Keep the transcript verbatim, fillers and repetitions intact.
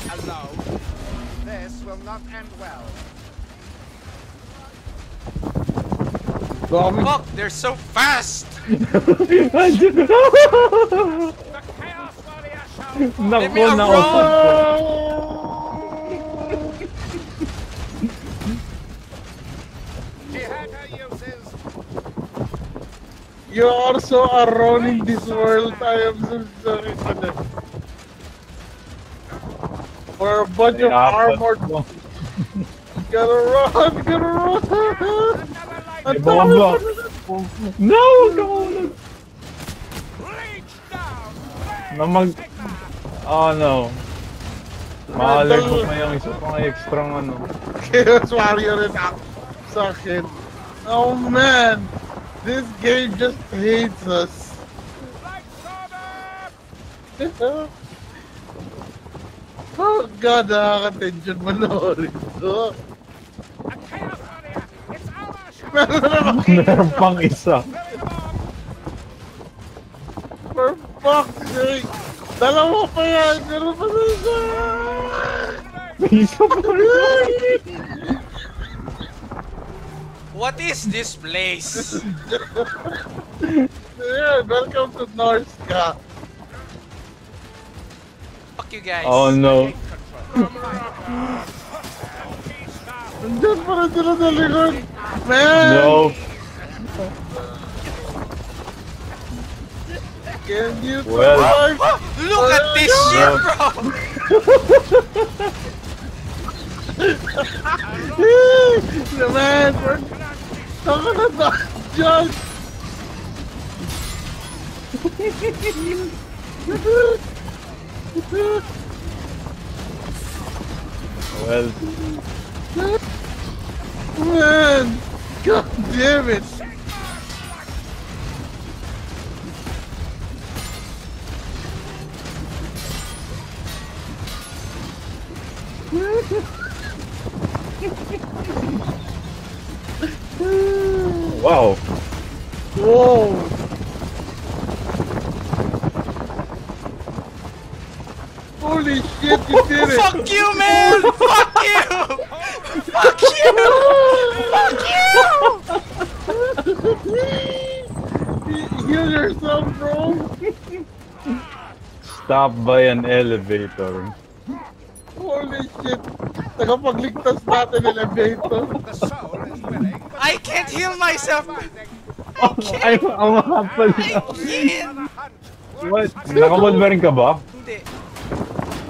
alone. This will not end well. Fuck, they're so fast! Naku, nausap ko. She had her uses. You are so alone in this world. I am so sorry for that. We're a bunch of armored. Gotta run, gotta run. May bomba. No, no, no. Na mag... Oh no. Ma-alert na yung isa pang extra ano. Chaos Warrior rin ako sa akin. Oh man! This game just hates us. Oh god, nakaka-tension manoorin ito. Meron pang isa. For fuck's sake! Dalawa pa yan! Meron pa sa isa! Isa pa rin! What is this place? Yeah, welcome to Norska. Fuck you guys. Oh no. Nandiyan pa rin sila sa likod! Man! No. Can you Well. survive? Look at this shit, bro! The man, we're talking about John. Well. Man, god damn it. Wow. Whoa. Holy shit, you did it. Fuck you, man! Fuck you! Fuck you! Fuck you! Heal yourself, bro. Stop by an elevator. Holy shit. Nakapagligtas natin ng elevator. The soul is willing, but I can't heal myself! Ay, ang mga pala. I can't! What? Nakabod ba rin ka ba?